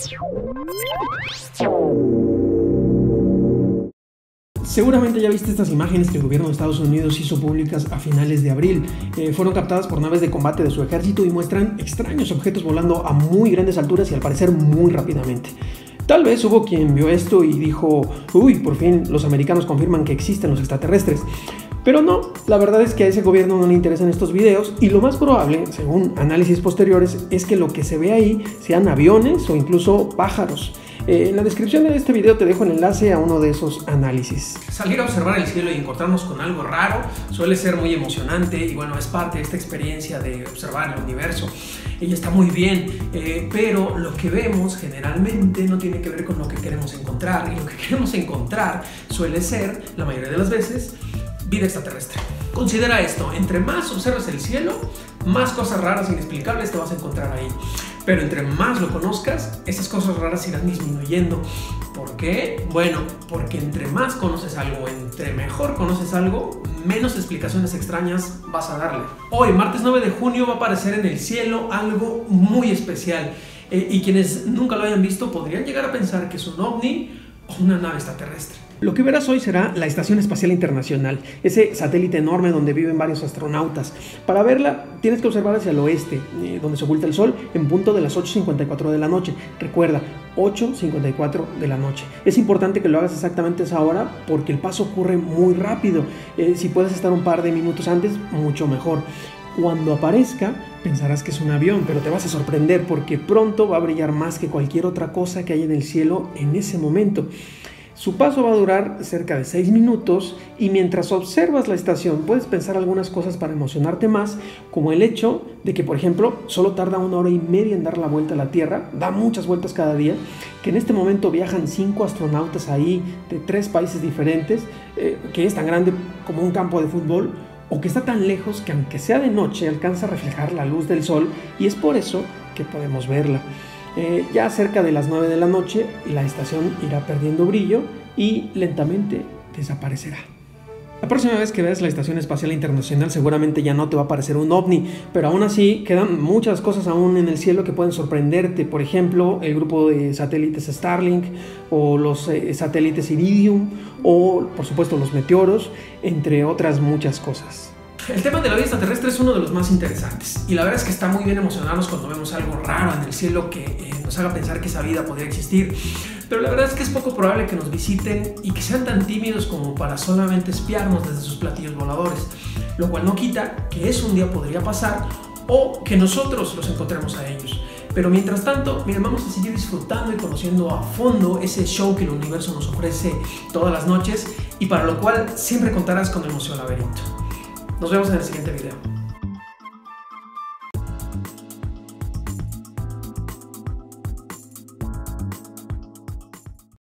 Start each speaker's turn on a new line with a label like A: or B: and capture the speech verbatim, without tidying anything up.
A: Seguramente ya viste estas imágenes que el gobierno de Estados Unidos hizo públicas a finales de abril. Eh, fueron captadas por naves de combate de su ejército y muestran extraños objetos volando a muy grandes alturas y al parecer muy rápidamente. Tal vez hubo quien vio esto y dijo, uy, por fin los americanos confirman que existen los extraterrestres. Pero no, la verdad es que a ese gobierno no le interesan estos videos y lo más probable, según análisis posteriores, es que lo que se ve ahí sean aviones o incluso pájaros. Eh, en la descripción de este video te dejo el enlace a uno de esos análisis. Salir a observar el cielo y encontrarnos con algo raro suele ser muy emocionante y bueno, es parte de esta experiencia de observar el universo. Y está muy bien, eh, pero lo que vemos generalmente no tiene que ver con lo que queremos encontrar, y lo que queremos encontrar suele ser, la mayoría de las veces, vida extraterrestre. Considera esto, entre más observes el cielo, más cosas raras e inexplicables te vas a encontrar ahí. Pero entre más lo conozcas, esas cosas raras irán disminuyendo. ¿Por qué? Bueno, porque entre más conoces algo, entre mejor conoces algo, menos explicaciones extrañas vas a darle. Hoy, martes nueve de junio, va a aparecer en el cielo algo muy especial. Eh, y quienes nunca lo hayan visto podrían llegar a pensar que es un ovni o una nave extraterrestre. Lo que verás hoy será la Estación Espacial Internacional, ese satélite enorme donde viven varios astronautas. Para verla tienes que observar hacia el oeste, eh, donde se oculta el sol, en punto de las ocho cincuenta y cuatro de la noche. Recuerda, ocho cincuenta y cuatro de la noche. Es importante que lo hagas exactamente a esa hora porque el paso ocurre muy rápido. Eh, si puedes estar un par de minutos antes, mucho mejor. Cuando aparezca, pensarás que es un avión, pero te vas a sorprender porque pronto va a brillar más que cualquier otra cosa que haya en el cielo en ese momento. Su paso va a durar cerca de seis minutos y mientras observas la estación puedes pensar algunas cosas para emocionarte más, como el hecho de que, por ejemplo, solo tarda una hora y media en dar la vuelta a la Tierra, da muchas vueltas cada día, que en este momento viajan cinco astronautas ahí de tres países diferentes, eh, que es tan grande como un campo de fútbol, o que está tan lejos que aunque sea de noche alcanza a reflejar la luz del sol y es por eso que podemos verla. Eh, ya cerca de las nueve de la noche la estación irá perdiendo brillo y lentamente desaparecerá. La próxima vez que veas la Estación Espacial Internacional seguramente ya no te va a parecer un ovni, pero aún así quedan muchas cosas aún en el cielo que pueden sorprenderte. Por ejemplo, el grupo de satélites Starlink o los eh, satélites Iridium o por supuesto los meteoros, entre otras muchas cosas. El tema de la vida extraterrestre es uno de los más interesantes y la verdad es que está muy bien emocionarnos cuando vemos algo raro en el cielo que eh, nos haga pensar que esa vida podría existir, pero la verdad es que es poco probable que nos visiten y que sean tan tímidos como para solamente espiarnos desde sus platillos voladores, lo cual no quita que eso un día podría pasar o que nosotros los encontremos a ellos. Pero mientras tanto, miren, vamos a seguir disfrutando y conociendo a fondo ese show que el universo nos ofrece todas las noches y para lo cual siempre contarás con el Museo Laberinto. Nos vemos en el siguiente video.